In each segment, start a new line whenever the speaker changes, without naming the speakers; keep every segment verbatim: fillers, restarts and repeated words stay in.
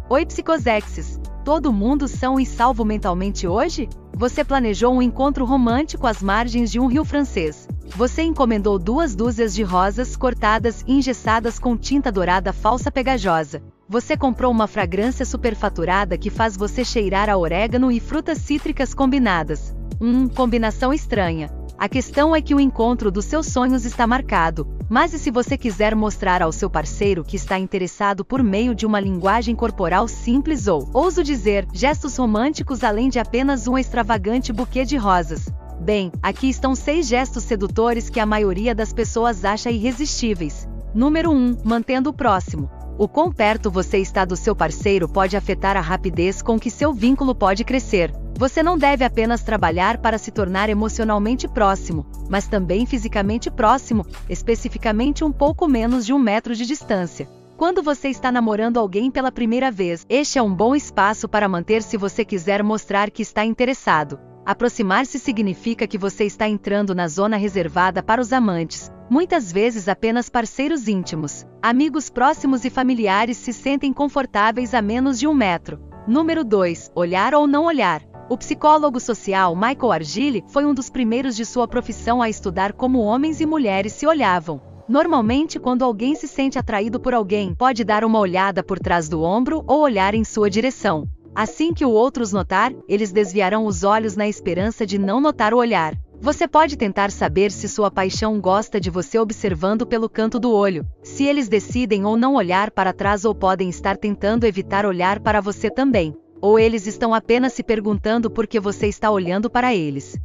Oi psicosexes! Todo mundo são e salvo mentalmente hoje? Você planejou um encontro romântico às margens de um rio francês. Você encomendou duas dúzias de rosas cortadas e engessadas com tinta dourada falsa pegajosa. Você comprou uma fragrância superfaturada que faz você cheirar a orégano e frutas cítricas combinadas. Hum, combinação estranha. A questão é que o encontro dos seus sonhos está marcado, mas e se você quiser mostrar ao seu parceiro que está interessado por meio de uma linguagem corporal simples ou, ouso dizer, gestos românticos além de apenas um extravagante buquê de rosas? Bem, aqui estão seis gestos sedutores que a maioria das pessoas acha irresistíveis. Número um. Mantendo o próximo. O quão perto você está do seu parceiro pode afetar a rapidez com que seu vínculo pode crescer. Você não deve apenas trabalhar para se tornar emocionalmente próximo, mas também fisicamente próximo, especificamente um pouco menos de um metro de distância. Quando você está namorando alguém pela primeira vez, este é um bom espaço para manter se você quiser mostrar que está interessado. Aproximar-se significa que você está entrando na zona reservada para os amantes, muitas vezes apenas parceiros íntimos. Amigos próximos e familiares se sentem confortáveis a menos de um metro. Número dois. Olhar ou não olhar. O psicólogo social Michael Argyle foi um dos primeiros de sua profissão a estudar como homens e mulheres se olhavam. Normalmente, quando alguém se sente atraído por alguém, pode dar uma olhada por trás do ombro ou olhar em sua direção. Assim que o outro os notar, eles desviarão os olhos na esperança de não notar o olhar. Você pode tentar saber se sua paixão gosta de você observando pelo canto do olho, se eles decidem ou não olhar para trás ou podem estar tentando evitar olhar para você também. Ou eles estão apenas se perguntando por que você está olhando para eles.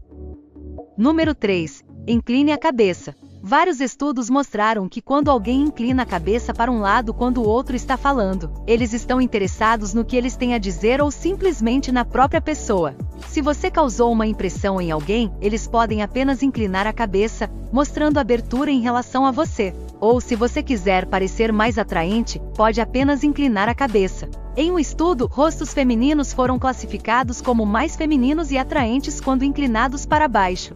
Número três. Incline a cabeça. Vários estudos mostraram que quando alguém inclina a cabeça para um lado quando o outro está falando, eles estão interessados no que eles têm a dizer ou simplesmente na própria pessoa. Se você causou uma impressão em alguém, eles podem apenas inclinar a cabeça, mostrando abertura em relação a você. Ou se você quiser parecer mais atraente, pode apenas inclinar a cabeça. Em um estudo, rostos femininos foram classificados como mais femininos e atraentes quando inclinados para baixo.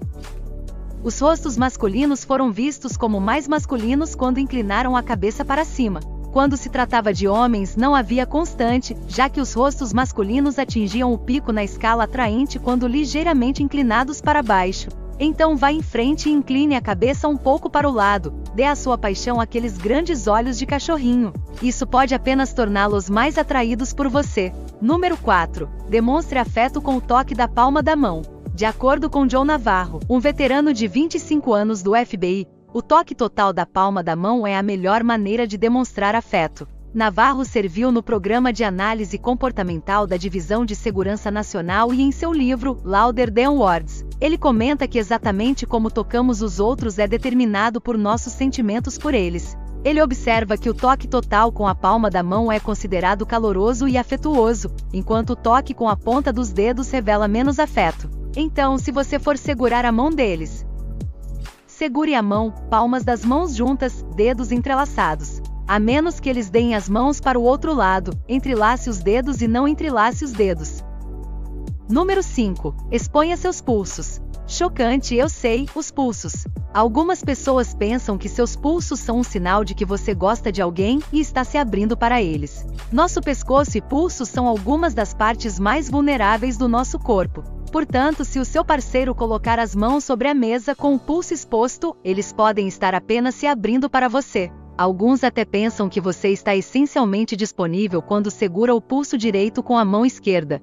Os rostos masculinos foram vistos como mais masculinos quando inclinaram a cabeça para cima. Quando se tratava de homens, não havia constante, já que os rostos masculinos atingiam o pico na escala atraente quando ligeiramente inclinados para baixo. Então vá em frente e incline a cabeça um pouco para o lado, dê à sua paixão aqueles grandes olhos de cachorrinho. Isso pode apenas torná-los mais atraídos por você. Número quatro. Demonstre afeto com o toque da palma da mão. De acordo com John Navarro, um veterano de vinte e cinco anos do F B I, o toque total da palma da mão é a melhor maneira de demonstrar afeto. Navarro serviu no programa de análise comportamental da Divisão de Segurança Nacional e em seu livro, Louder Than Words, ele comenta que exatamente como tocamos os outros é determinado por nossos sentimentos por eles. Ele observa que o toque total com a palma da mão é considerado caloroso e afetuoso, enquanto o toque com a ponta dos dedos revela menos afeto. Então, se você for segurar a mão deles, segure a mão, palmas das mãos juntas, dedos entrelaçados. A menos que eles deem as mãos para o outro lado, entrelace os dedos e não entrelace os dedos. Número cinco. Exponha seus pulsos. Chocante, eu sei, os pulsos. Algumas pessoas pensam que seus pulsos são um sinal de que você gosta de alguém e está se abrindo para eles. Nosso pescoço e pulsos são algumas das partes mais vulneráveis do nosso corpo. Portanto, se o seu parceiro colocar as mãos sobre a mesa com o pulso exposto, eles podem estar apenas se abrindo para você. Alguns até pensam que você está essencialmente disponível quando segura o pulso direito com a mão esquerda.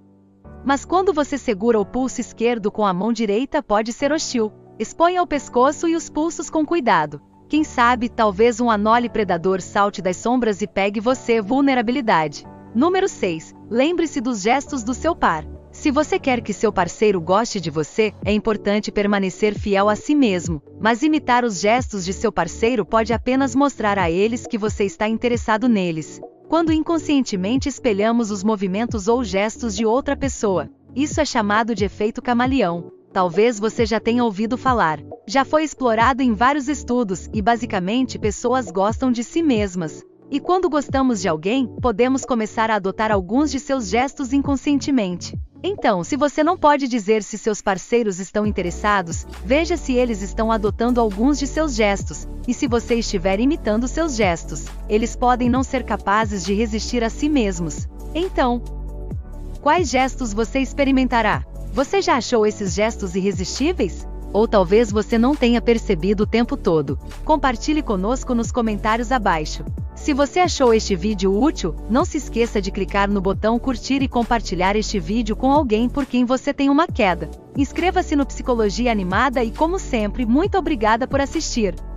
Mas quando você segura o pulso esquerdo com a mão direita, pode ser hostil. Exponha o pescoço e os pulsos com cuidado. Quem sabe, talvez um anole predador salte das sombras e pegue você. Vulnerabilidade. Número seis. Lembre-se dos gestos do seu par. Se você quer que seu parceiro goste de você, é importante permanecer fiel a si mesmo, mas imitar os gestos de seu parceiro pode apenas mostrar a eles que você está interessado neles. Quando inconscientemente espelhamos os movimentos ou gestos de outra pessoa, isso é chamado de efeito camaleão. Talvez você já tenha ouvido falar. Já foi explorado em vários estudos e basicamente pessoas gostam de si mesmas. E quando gostamos de alguém, podemos começar a adotar alguns de seus gestos inconscientemente. Então, se você não pode dizer se seus parceiros estão interessados, veja se eles estão adotando alguns de seus gestos, e se você estiver imitando seus gestos, eles podem não ser capazes de resistir a si mesmos. Então, quais gestos você experimentará? Você já achou esses gestos irresistíveis? Ou talvez você não tenha percebido o tempo todo. Compartilhe conosco nos comentários abaixo. Se você achou este vídeo útil, não se esqueça de clicar no botão curtir e compartilhar este vídeo com alguém por quem você tem uma queda. Inscreva-se no Psicologia Animada e, como sempre, muito obrigada por assistir.